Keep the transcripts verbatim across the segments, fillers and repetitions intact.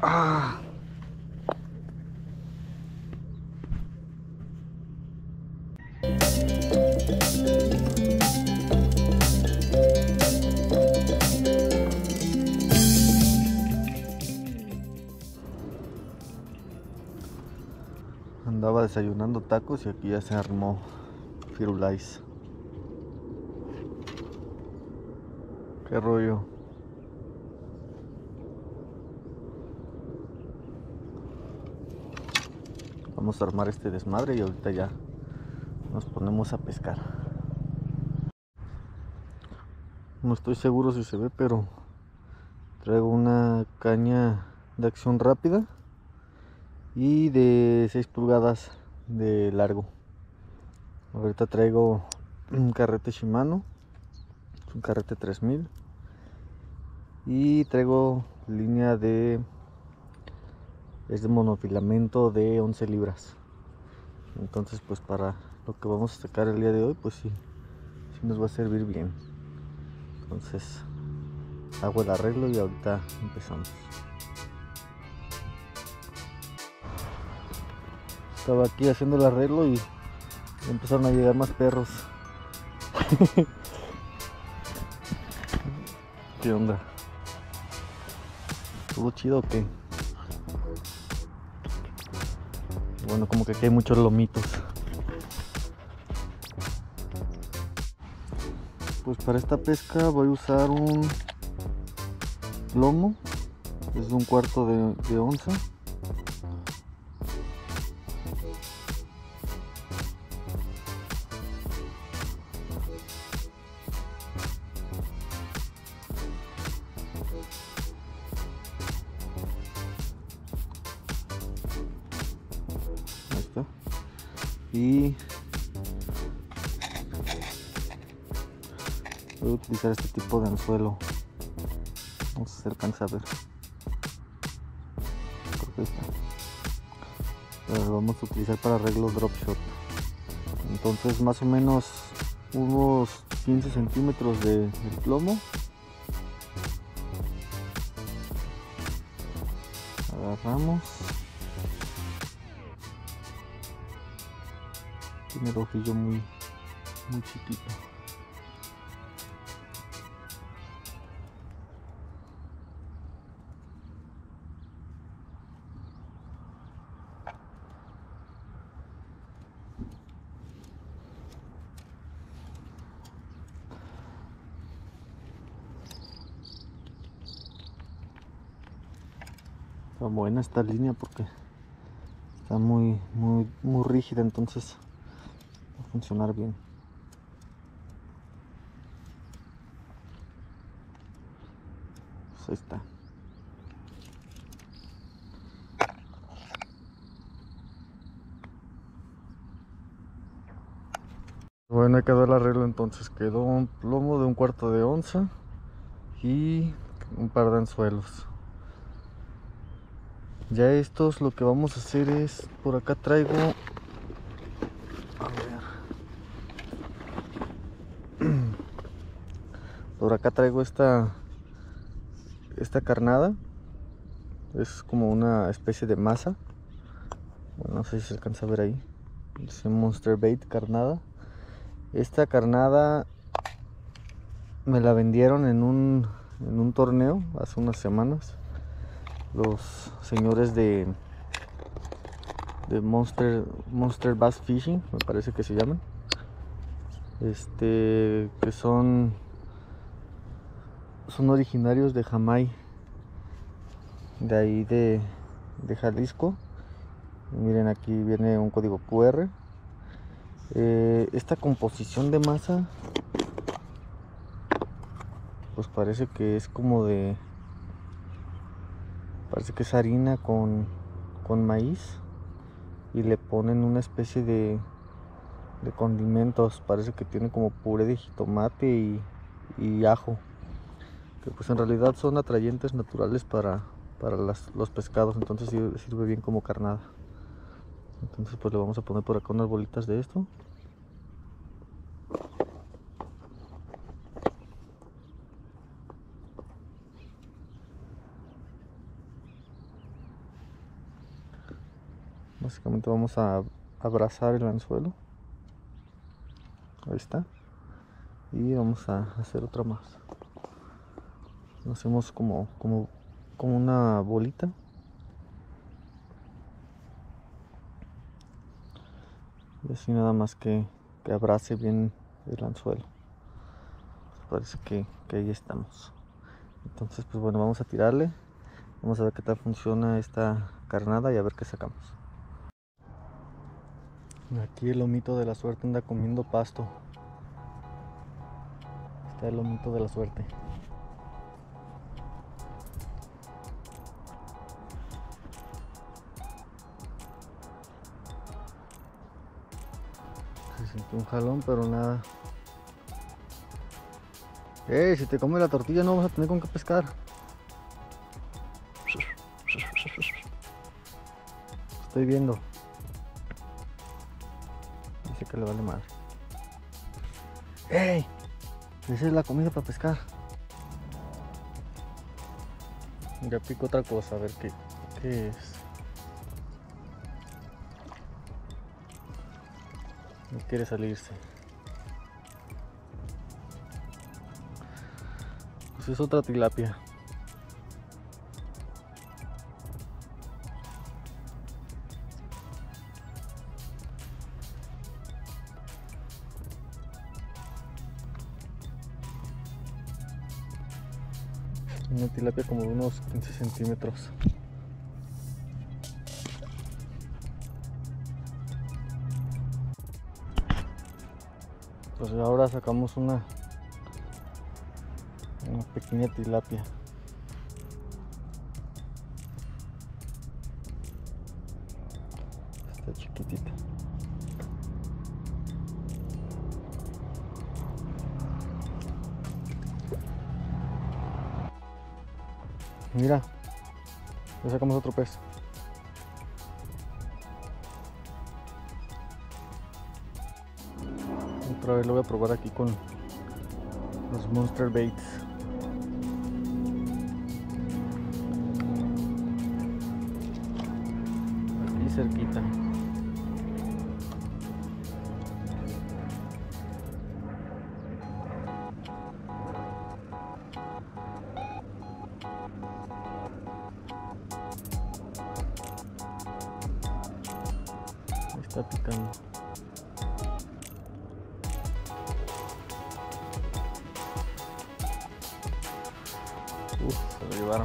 Ah. Andaba desayunando tacos y aquí ya se armó Firulais. Qué rollo. Vamos a armar este desmadre y ahorita ya nos ponemos a pescar. No estoy seguro si se ve, pero traigo una caña de acción rápida y de seis pulgadas de largo. Ahorita traigo un carrete Shimano, es un carrete tres mil, y traigo línea de es de monofilamento de once libras. Entonces pues para lo que vamos a sacar el día de hoy, pues sí, sí nos va a servir bien. Entonces hago el arreglo y ahorita empezamos. Estaba aquí haciendo el arreglo y empezaron a llegar más perros. ¿Qué onda? ¿Todo chido o qué? Bueno, como que aquí hay muchos lomitos. Pues para esta pesca voy a usar un lomo, es de un cuarto de, de onza. Ahí está. Y voy a utilizar este tipo de anzuelo. Vamos a si se alcanza a ver. Creo que está. Pero lo vamos a utilizar para arreglo drop shot. Entonces más o menos unos quince centímetros de, de plomo. Agarramos. Tiene el ojillo muy, muy chiquito. Está buena esta línea porque está muy, muy, muy rígida, entonces va a funcionar bien. Pues ahí está. Bueno, ahí quedó el arreglo, entonces quedó un plomo de un cuarto de onza y un par de anzuelos. Ya estos lo que vamos a hacer es, por acá traigo, a ver, por acá traigo esta, esta carnada, es como una especie de masa, bueno, no sé si se alcanza a ver ahí, dice Monster Bait carnada. Esta carnada me la vendieron en un, en un torneo hace unas semanas, los señores de de Monster, Monster Bass Fishing, me parece que se llaman, este, que son son originarios de Jamay, de ahí de, de Jalisco. Miren, aquí viene un código Q R. Eh, esta composición de masa pues parece que es como de parece que es harina con, con maíz y le ponen una especie de, de condimentos. Parece que tiene como puré de jitomate y, y ajo, que pues en realidad son atrayentes naturales para, para las, los pescados, entonces sirve, sirve bien como carnada. Entonces pues le vamos a poner por acá unas bolitas de esto. Básicamente vamos a abrazar el anzuelo. Ahí está. Y vamos a hacer otra más. Lo hacemos como, como, como una bolita. Y así nada más que, que abrace bien el anzuelo. Parece que, que ahí estamos. Entonces pues bueno, vamos a tirarle. Vamos a ver qué tal funciona esta carnada y a ver qué sacamos. Aquí el lomito de la suerte anda comiendo pasto. Está el lomito de la suerte. Se sintió un jalón, pero nada. Eh, si te come la tortilla no vamos a tener con qué pescar. Estoy viendo. Dice que le vale madre. ¡Ey! Esa es la comida para pescar. Ya pico otra cosa, a ver qué, qué es. No quiere salirse. Pues es otra tilapia. Una tilapia como de unos quince centímetros. Pues ahora sacamos una, una pequeña tilapia. Está chiquitita. Mira, ya sacamos otro pez. Otra vez lo voy a probar aquí con los Monster Baits. Aquí cerquita. Está picando. Uf, se lo llevaron.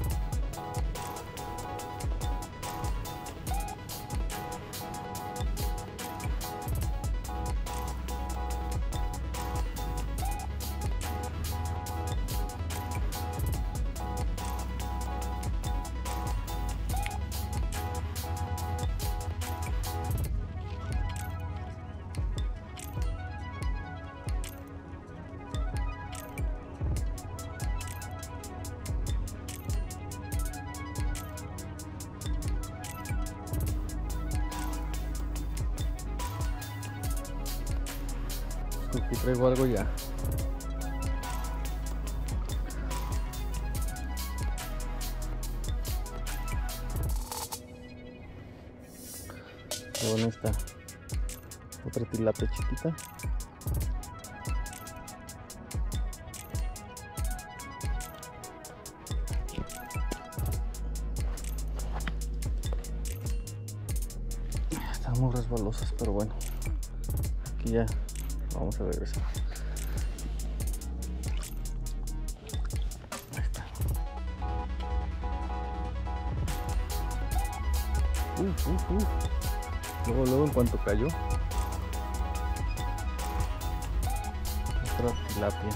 Aquí traigo algo ya. Bueno, esta otra tilapia chiquita. Están muy resbalosas, pero bueno, aquí ya vamos a regresar. Ahí está. Uf, uf, uf. Luego, luego en cuanto cayó, otra tilapia.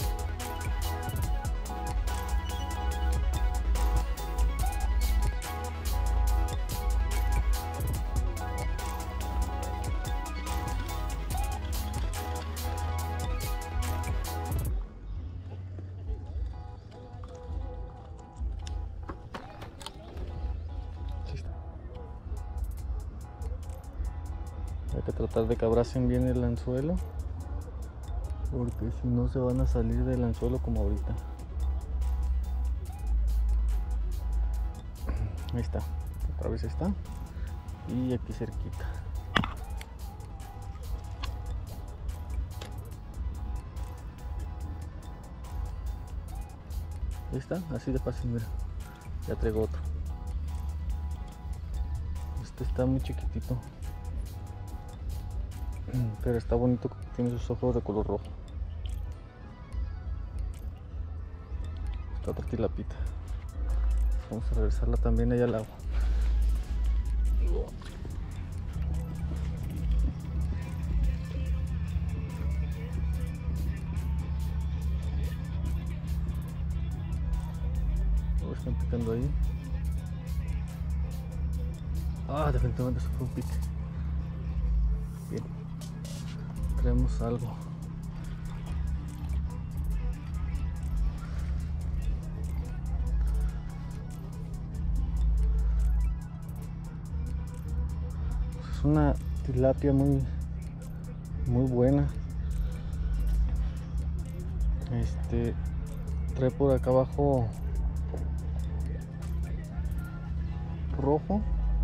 Hay que tratar de que abracen bien el anzuelo, porque si no se van a salir del anzuelo como ahorita. Ahí está, otra vez está. y aquí cerquita. Ahí está, así de fácil, mira. Ya traigo otro. Este está muy chiquitito, pero está bonito porque tiene sus ojos de color rojo. Esta otra tilapita. Vamos a regresarla también allá al agua. Oh, están picando ahí. Ah, definitivamente eso fue un pique. Bien, traemos algo. Es una tilapia muy muy buena. Este trae por acá abajo rojo.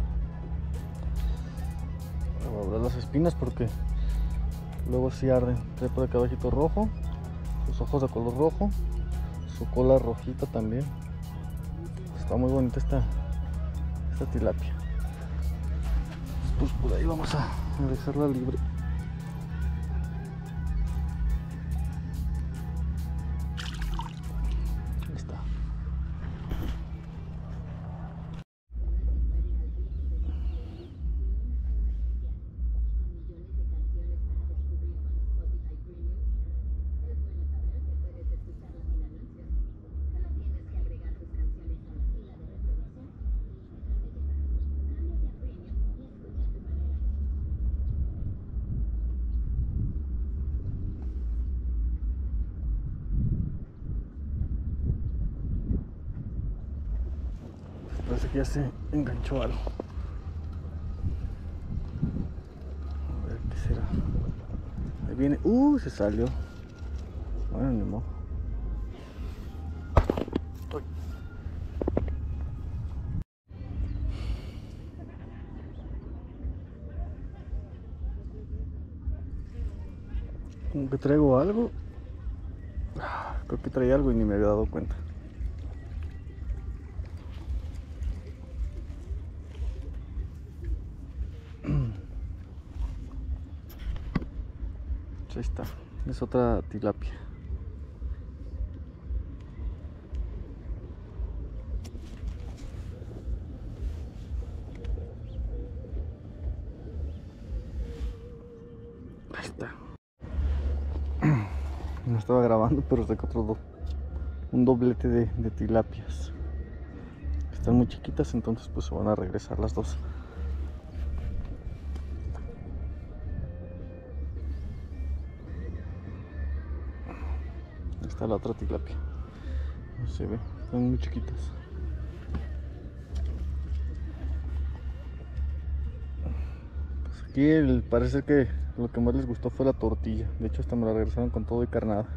Voy a abrir las espinas porque luego sí arden. Trae por acá abajito rojo, sus ojos de color rojo, su cola rojita también. Está muy bonita esta, esta tilapia. Pues por ahí vamos a dejarla libre. Ahí está. Parece que ya se enganchó algo. A ver qué será. Ahí viene. Uh, se salió. Bueno, ni modo. Como que traigo algo. Creo que traía algo y ni me había dado cuenta. Ahí está, es otra tilapia. Ahí está. No estaba grabando, pero saqué otro do un doblete de, de tilapias. Están muy chiquitas, entonces pues se van a regresar las dos. Ahí está la otra tilapia. No se ve, están muy chiquitas. Pues aquí el, parece que lo que más les gustó fue la tortilla. De hecho hasta me la regresaron con todo y carnada.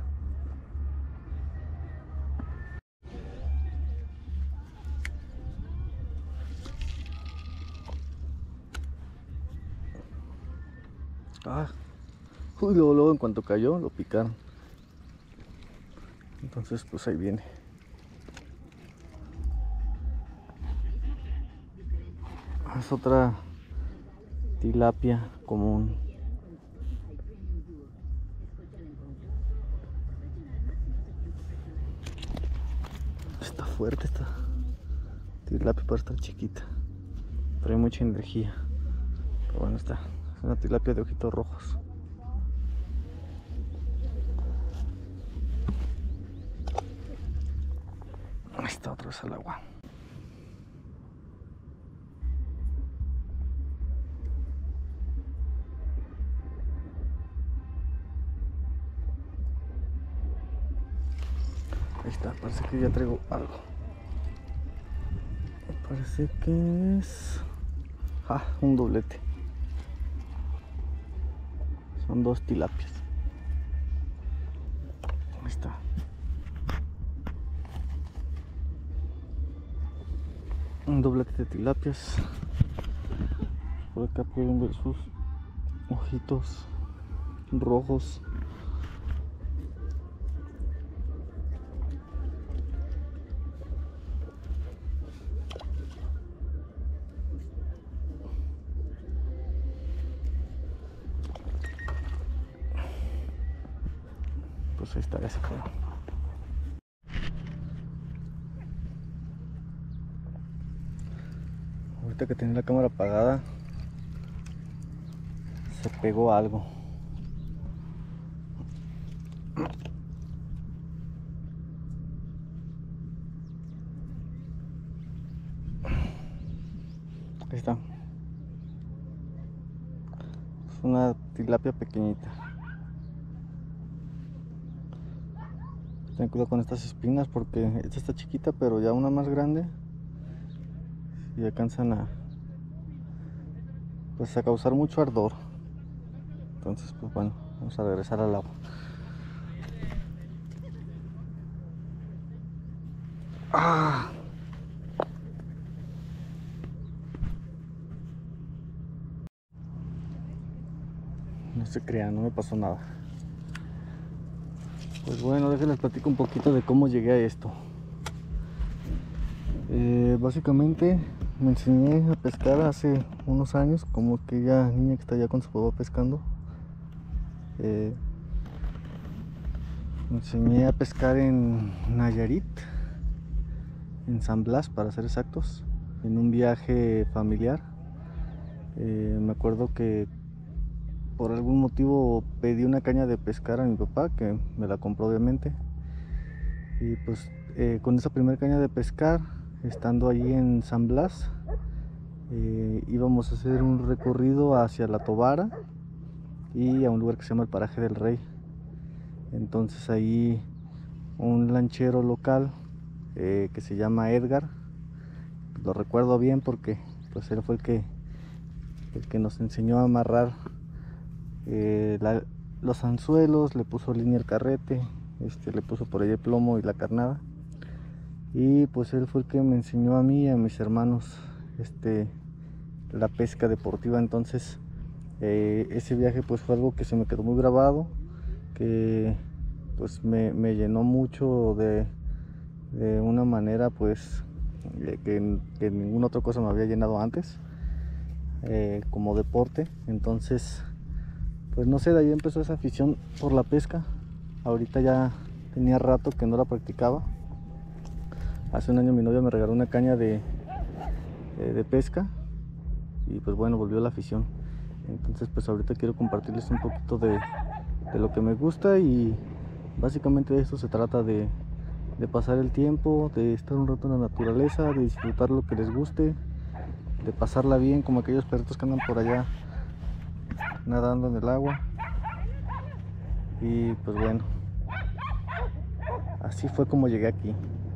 Ah, uy, luego, luego en cuanto cayó lo picaron. Entonces pues ahí viene. Es otra tilapia común. Está fuerte esta tilapia para estar chiquita. Trae mucha energía. Pero bueno, está. Es una tilapia de ojitos rojos. Ahí está otra vez al agua. Ahí está, parece que ya traigo algo. Parece que es... Ah, un doblete. Son dos tilapias. Ahí está. Un doblete de tilapias. Por acá pueden ver sus ojitos rojos. Pues ahí está, ya se fue. Ahorita que tenía la cámara apagada, se pegó algo. Ahí está. Es una tilapia pequeñita. Ten cuidado con estas espinas porque esta está chiquita, pero ya una más grande y alcanzan a, pues, a causar mucho ardor. Entonces, pues bueno, vamos a regresar al agua. ¡Ah! No se crean, no me pasó nada. Pues bueno, déjenles platico un poquito de cómo llegué a esto. Eh, básicamente me enseñé a pescar hace unos años, como aquella niña que está allá con su papá pescando. Eh, me enseñé a pescar en Nayarit, en San Blas para ser exactos, en un viaje familiar. Eh, me acuerdo que por algún motivo pedí una caña de pescar a mi papá, que me la compró obviamente. Y pues eh, con esa primera caña de pescar, estando allí en San Blas, eh, íbamos a hacer un recorrido hacia La Tobara y a un lugar que se llama el Paraje del Rey. Entonces ahí un lanchero local eh, que se llama Edgar, lo recuerdo bien porque pues él fue el que, el que nos enseñó a amarrar eh, la, los anzuelos, le puso línea al carrete, este, le puso por ahí el plomo y la carnada. Y pues él fue el que me enseñó a mí y a mis hermanos este, la pesca deportiva. Entonces eh, ese viaje pues fue algo que se me quedó muy grabado, que pues me, me llenó mucho de, de una manera pues que, que ninguna otra cosa me había llenado antes, eh, como deporte. Entonces pues no sé, de ahí empezó esa afición por la pesca. Ahorita ya tenía rato que no la practicaba. Hace un año mi novia me regaló una caña de, de, de pesca y pues bueno, volvió la afición. Entonces pues ahorita quiero compartirles un poquito de, de lo que me gusta, y básicamente de esto se trata, de, de pasar el tiempo, de estar un rato en la naturaleza, de disfrutar lo que les guste, de pasarla bien como aquellos perritos que andan por allá nadando en el agua. Y pues bueno, así fue como llegué aquí.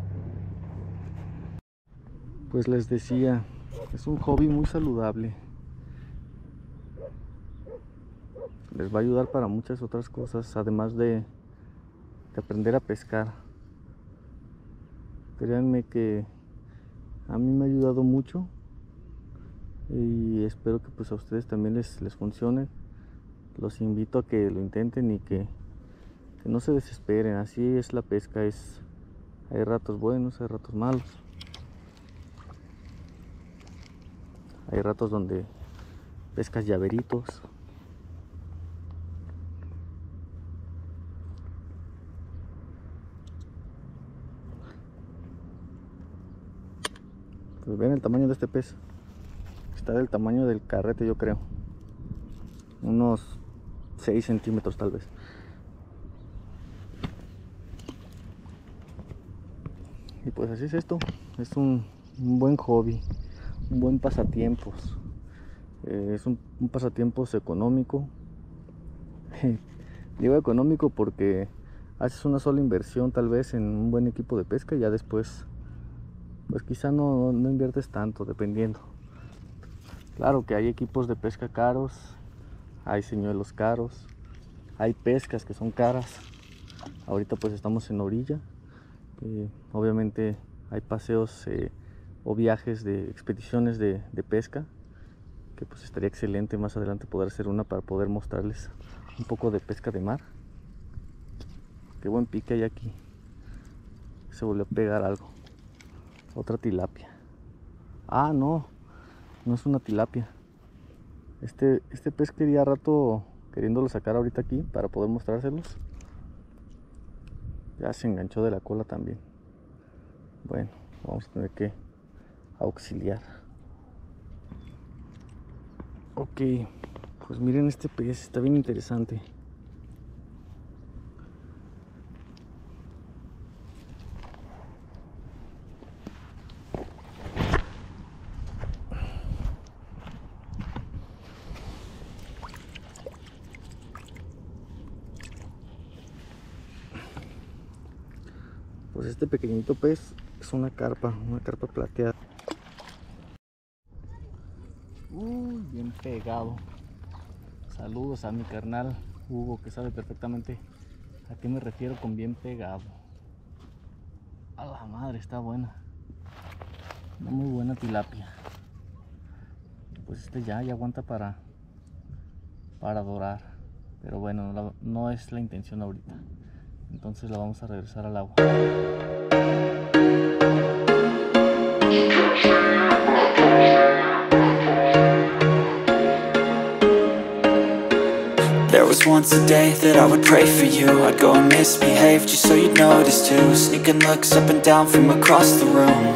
Pues les decía, es un hobby muy saludable. Les va a ayudar para muchas otras cosas, además de, de aprender a pescar. Créanme que a mí me ha ayudado mucho y espero que pues a ustedes también les, les funcione. Los invito a que lo intenten y que, que no se desesperen. Así es la pesca, es, hay ratos buenos, hay ratos malos. Hay ratos donde pescas llaveritos. Pues ven el tamaño de este pez. Está del tamaño del carrete, yo creo. Unos seis centímetros tal vez. Y pues así es esto. Es un, un buen hobby, un buen pasatiempos. Eh, es un, un pasatiempos económico. Digo económico porque haces una sola inversión tal vez en un buen equipo de pesca y ya después pues quizá no, no inviertes tanto, dependiendo. Claro que hay equipos de pesca caros, hay señuelos caros, hay pescas que son caras. Ahorita pues estamos en orilla. Eh, obviamente hay paseos eh, o viajes de expediciones de, de pesca que pues estaría excelente más adelante poder hacer una para poder mostrarles un poco de pesca de mar. Qué buen pique hay aquí. Se volvió a pegar algo. Otra tilapia. Ah, no, no es una tilapia. Este, este pez quería rato queriéndolo sacar ahorita aquí para poder mostrárselos. Ya se enganchó de la cola también. Bueno, vamos a tener que auxiliar. Ok, pues miren este pez, está bien interesante. Pues este pequeñito pez es una carpa, una carpa plateada. Uy, bien pegado. Saludos a mi carnal Hugo, que sabe perfectamente a qué me refiero con bien pegado. A la madre, está buena. Una muy buena tilapia. Pues este ya, ya aguanta para, para dorar. Pero bueno, no, no es la intención ahorita. Entonces la vamos a regresar al agua. There was once a day that I would pray for you. I'd go and misbehave just so you'd notice too. Sneaking looks up and down from across the room.